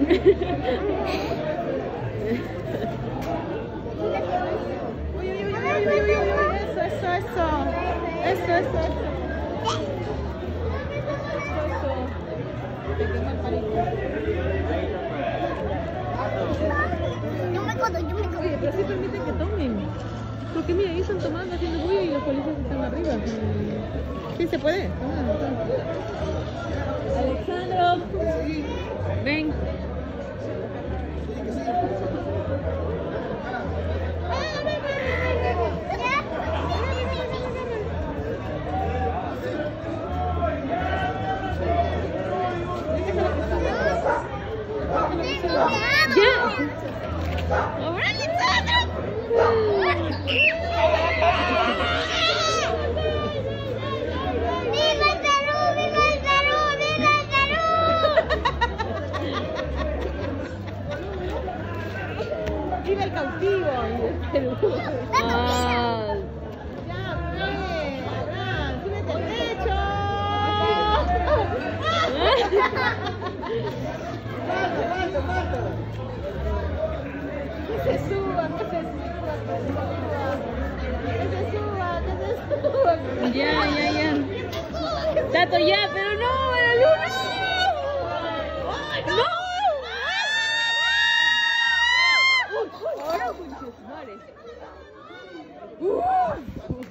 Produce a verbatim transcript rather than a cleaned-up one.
Uy, uy, uy, uy, uy, uy, uy, eso, eso, eso. Eso, eso, eso. Yo me codo, yo me codo. Oye, pero sí permiten que tomen. Porque mira, ahí están tomando, haciendo bulla y los policías están arriba. Sí, se puede. Alexandro, ven. Ya. Ahora Alexandro. ¡Viva el Perú! ¡Viva el Perú! ¡Viva el Perú! Viva el cautivo. Ah. Ya, pues. Abraham, súbete al techo. ¡Falta, falta! Que se suba, que se suba, que se suba, que se suba. Ya, ya, ya. Tato, ya, pero no, la luna. ¡No! ¡No! ¡Ahora, conches, madre!